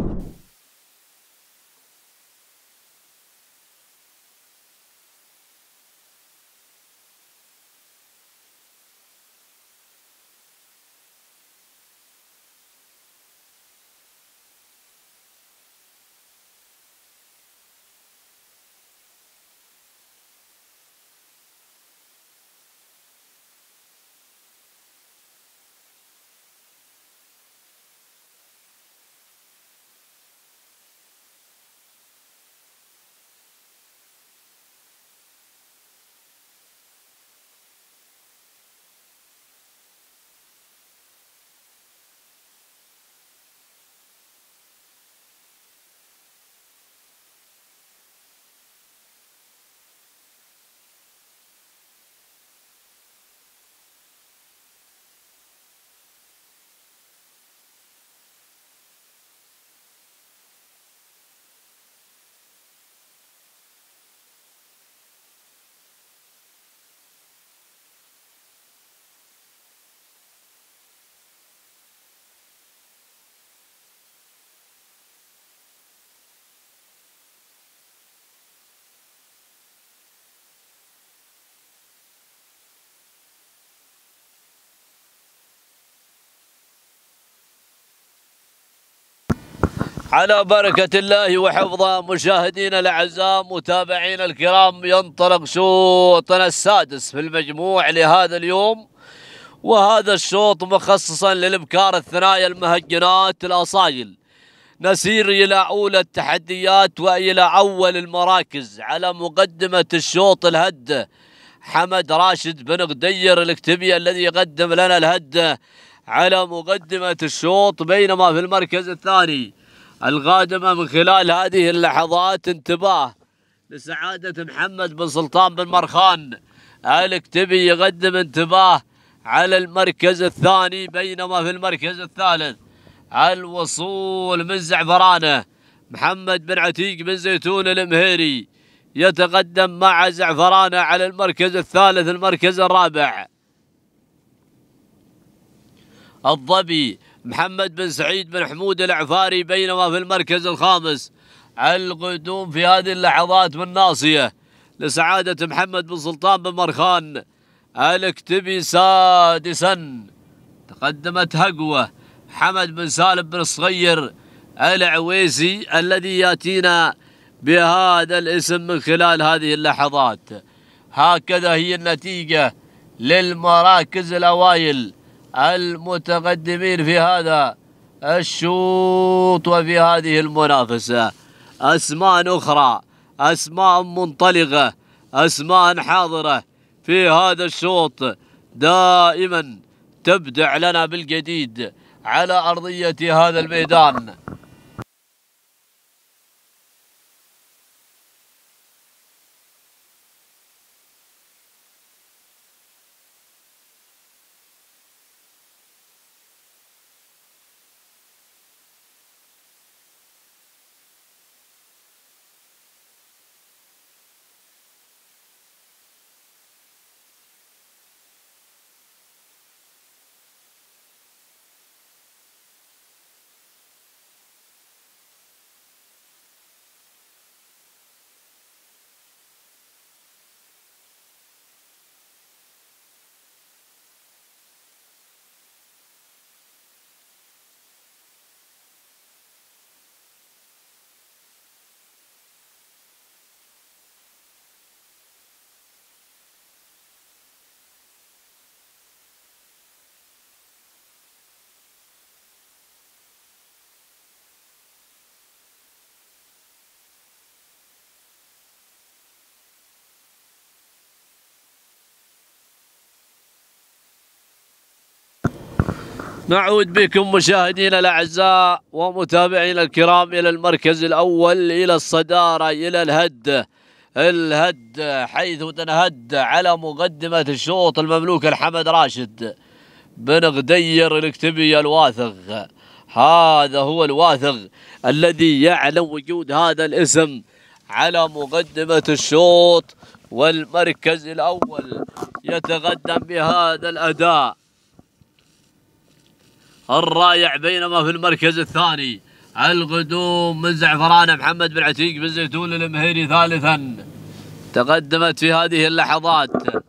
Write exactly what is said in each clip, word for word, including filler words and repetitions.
على بركة الله وحفظه مشاهدينا الأعزاء متابعينا الكرام، ينطلق شوطنا السادس في المجموع لهذا اليوم، وهذا الشوط مخصصا للابكار الثنايا المهجنات الأصايل. نسير إلى أولى التحديات وإلى أول المراكز. على مقدمة الشوط الهد حمد راشد بن غدير الكتبي الذي يقدم لنا الهد على مقدمة الشوط، بينما في المركز الثاني القادمة من خلال هذه اللحظات انتباه لسعادة محمد بن سلطان بن مرخان الكتبي يقدم انتباه على المركز الثاني، بينما في المركز الثالث الوصول من زعفرانه محمد بن عتيق بن زيتون المهيري يتقدم مع زعفرانه على المركز الثالث. المركز الرابع الظبي محمد بن سعيد بن حمود العفاري، بينما في المركز الخامس القدوم في هذه اللحظات من ناصية لسعادة محمد بن سلطان بن مرخان الكتبي. سادسا تقدمت هقوة حمد بن سالم بن الصغير العويسي الذي ياتينا بهذا الاسم من خلال هذه اللحظات. هكذا هي النتيجة للمراكز الأوائل المتقدمين في هذا الشوط وفي هذه المنافسة. أسماء أخرى، أسماء منطلقة، أسماء حاضرة في هذا الشوط دائما تبدع لنا بالجديد على أرضية هذا الميدان. نعود بكم مشاهدينا الأعزاء ومتابعينا الكرام إلى المركز الأول، إلى الصدارة، إلى الهد. الهد حيث تنهد على مقدمة الشوط المملوك الحمد راشد بن غدير الكتبي الواثق. هذا هو الواثق الذي يعلم وجود هذا الاسم على مقدمة الشوط، والمركز الأول يتقدم بهذا الأداء الرائع، بينما في المركز الثاني القدوم من زعفران محمد بن عتيق بن زيتون المهيري ثالثا. تقدمت في هذه اللحظات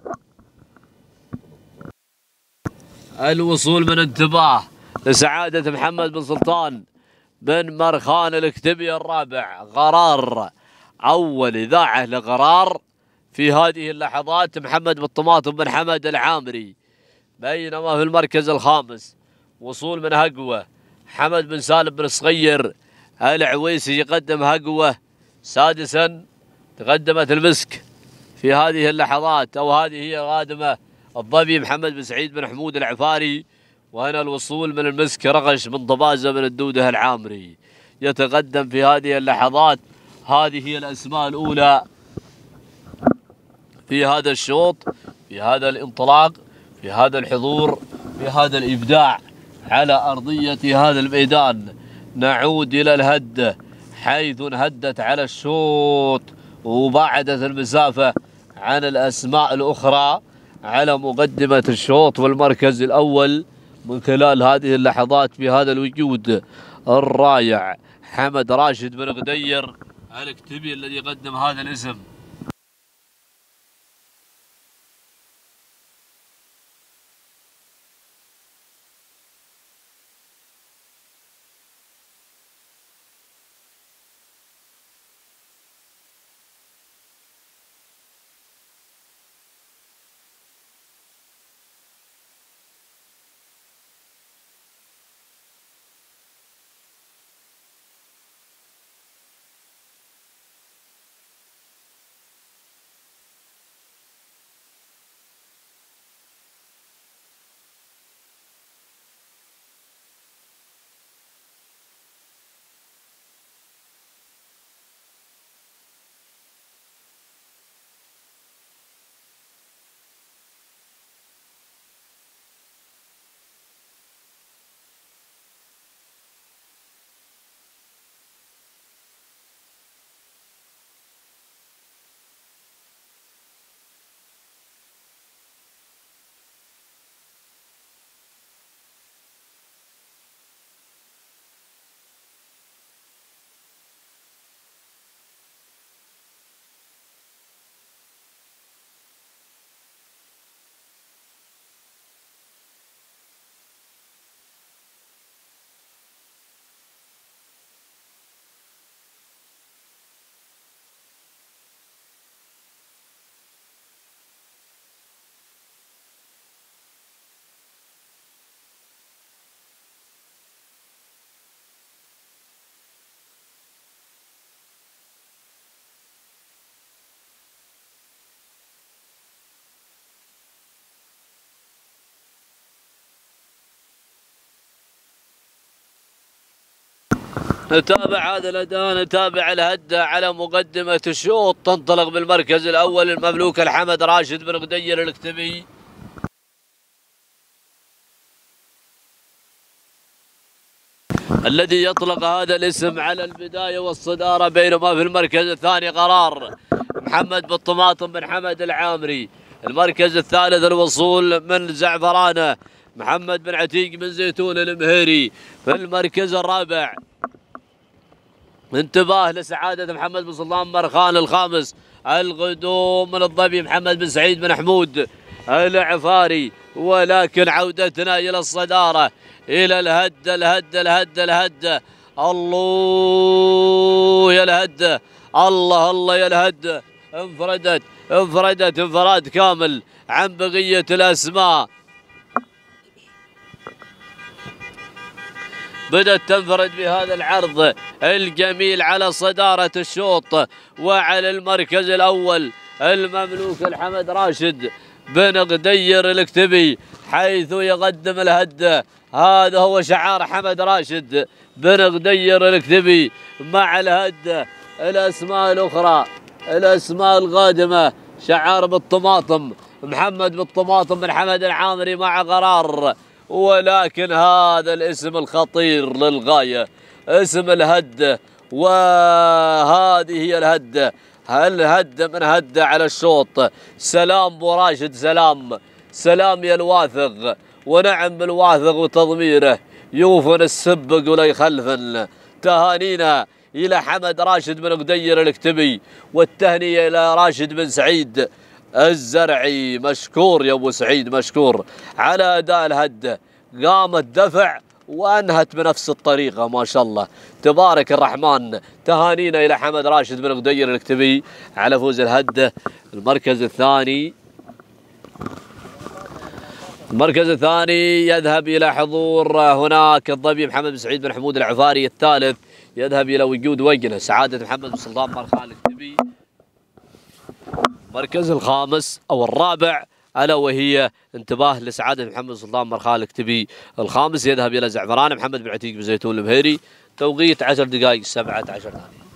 الوصول من انتباه لسعادة محمد بن سلطان بن مرخان الكتبي الرابع. قرار أول إذاعة لقرار في هذه اللحظات محمد بن طماطم بن حمد العامري. بينما في المركز الخامس وصول من هقوة حمد بن سالم بن صغير العويسي يقدم هقوة. سادسا تقدمت المسك في هذه اللحظات، أو هذه هي غادمة الظبي محمد بن سعيد بن حمود العفاري. وهنا الوصول من المسك رغش من طبازة من الدودة العامري يتقدم في هذه اللحظات. هذه هي الأسماء الأولى في هذا الشوط، في هذا الانطلاق، في هذا الحضور، في هذا الإبداع على أرضية هذا الميدان. نعود إلى الهدة حيث انهدت على الشوط وبعدت المسافة عن الأسماء الأخرى على مقدمة الشوط والمركز الأول من خلال هذه اللحظات بهذا الوجود الرائع حمد راشد بن غدير الكتبي الذي قدم هذا الاسم. نتابع هذا الأداء، نتابع الهدة على مقدمة الشوط. تنطلق بالمركز الأول المملوك الحمد راشد بن غدير الكتبي. الذي يطلق هذا الاسم على البداية والصدارة، بينما في المركز الثاني قرار محمد بن طماطم بن حمد العامري. المركز الثالث الوصول من زعفرانة محمد بن عتيق بن زيتون المهيري. في المركز الرابع انتباه لسعادة محمد بن سلطان مرخان الخامس. القدوم من الظبي محمد بن سعيد بن حمود العفاري. ولكن عودتنا إلى الصدارة، إلى الهدة الهدة الهدة الهدة. الله يا الهدة، الله الله يا الهدة. انفردت انفردت انفراد كامل عن بقية الأسماء. بدأت تنفرد بهذا العرض الجميل على صدارة الشوط وعلى المركز الأول المملوك الحمد راشد بن غدير الكتبي، حيث يقدم الهدة. هذا هو شعار حمد راشد بن غدير الكتبي مع الهدة. الأسماء الأخرى، الأسماء القادمة، شعار بالطماطم محمد بالطماطم بن حمد العامري مع قرار. ولكن هذا الاسم الخطير للغاية، اسم الهدة. وهذه هي الهدة، الهدة من هدة على الشوط. سلام بو راشد، سلام سلام يا الواثق. ونعم بالواثق وتضميره يوفن السبق ولا يخلفن. تهانينا إلى حمد راشد بن قدير الكتبي، والتهنية إلى راشد بن سعيد الزرعي. مشكور يا أبو سعيد، مشكور على أداء الهدة. قامت دفع وأنهت بنفس الطريقة ما شاء الله تبارك الرحمن. تهانينا إلى حمد راشد بن قدير الكتبي على فوز الهدة. المركز الثاني المركز الثاني يذهب إلى حضور هناك الظبي محمد بن سعيد بن حمود العفاري. الثالث يذهب إلى وجود وجنة سعادة محمد بن سلطان مرخال الكتبي. المركز الخامس أو الرابع ألا وهي انتباه لسعادة محمد سلطان مرخال الكتبي. الخامس يذهب إلى زعفران محمد بن عتيق بن زيتون المهيري. توقيت عشر دقائق سبعة عشر ثانية.